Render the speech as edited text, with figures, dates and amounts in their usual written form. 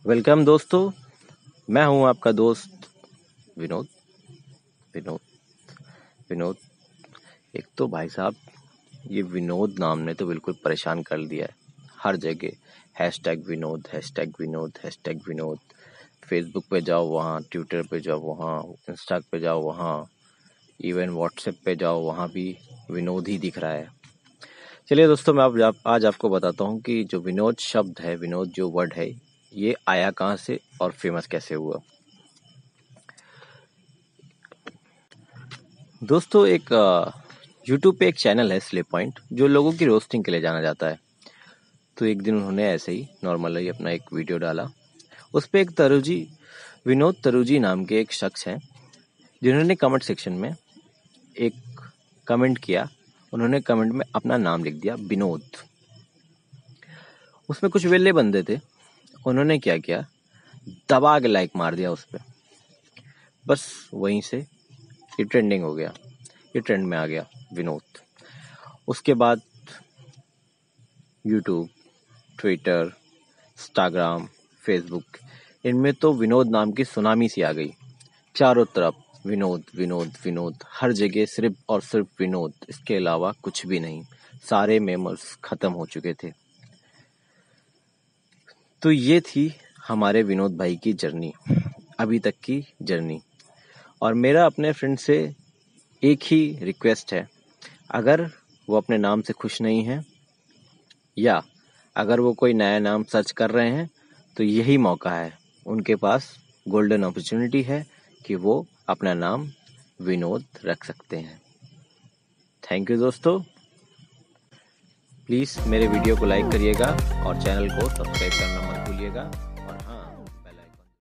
Welcome दोस्तों, मैं हूं आपका दोस्त विनोद। विनोद विनोद एक तो भाई साहब, ये विनोद नाम ने तो बिल्कुल परेशान कर दिया है। हर जगह hashtag Vinod, hashtag Vinod, hashtag Vinod. Facebook पे जाओ वहाँ, ट्विटर पे जाओ वहाँ, इंस्टा पे जाओ वहाँ, इवन व्हाट्सएप पे जाओ वहाँ भी विनोद ही दिख रहा है। चलिए दोस्तों, मैं आज आपको बताता हूँ कि जो विनोद शब्द है, विनोद जो वर्ड है, ये आया कहाँ से और फेमस कैसे हुआ। दोस्तों, एक यूट्यूब पे एक चैनल है स्ले पॉइंट, जो लोगों की रोस्टिंग के लिए जाना जाता है। तो एक दिन उन्होंने ऐसे ही नॉर्मली अपना एक वीडियो डाला। उस पे एक विनोद तरूजी नाम के एक शख्स हैं, जिन्होंने कमेंट सेक्शन में एक कमेंट किया। उन्होंने कमेंट में अपना नाम लिख दिया विनोद। उसमें कुछ वेले बंदे थे, उन्होंने क्या किया, दबा के लाइक मार दिया उस पर। बस वहीं से ये ट्रेंडिंग हो गया, ये ट्रेंड में आ गया विनोद। उसके बाद यूट्यूब, ट्विटर, इंस्टाग्राम, फेसबुक, इनमें तो विनोद नाम की सुनामी सी आ गई। चारों तरफ विनोद विनोद विनोद, हर जगह सिर्फ और सिर्फ विनोद, इसके अलावा कुछ भी नहीं। सारे मेमर्स खत्म हो चुके थे। तो ये थी हमारे विनोद भाई की जर्नी, अभी तक की जर्नी। और मेरा अपने फ्रेंड से एक ही रिक्वेस्ट है, अगर वो अपने नाम से खुश नहीं है या अगर वो कोई नया नाम सर्च कर रहे हैं, तो यही मौका है, उनके पास गोल्डन अपॉर्चुनिटी है कि वो अपना नाम विनोद रख सकते हैं। थैंक यू दोस्तों, प्लीज़ मेरे वीडियो को लाइक करिएगा और चैनल को सब्सक्राइब करना मत भूलिएगा।